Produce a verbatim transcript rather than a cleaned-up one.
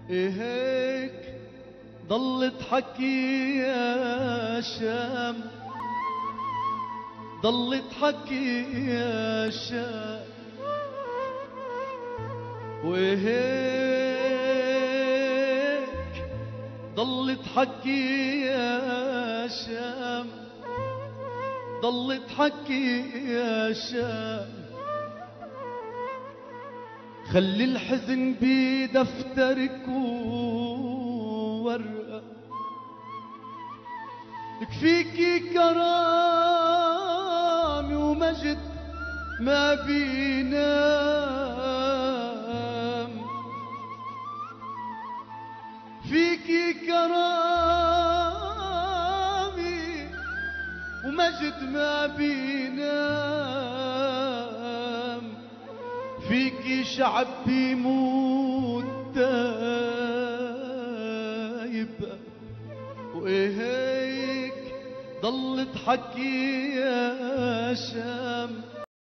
ايه هيك ضل تحكي يا شام، ضل تحكي يا شام، وهيك ضل تحكي يا شام، ضل تحكي يا شام. خلي الحزن بدفترك وورقة، يكفيكي كرامي ومجد ما بينام، فيكي كرامي ومجد ما بينام، فيكي شعب بيموت دايب، وايه هيك ضل تحكي يا شام،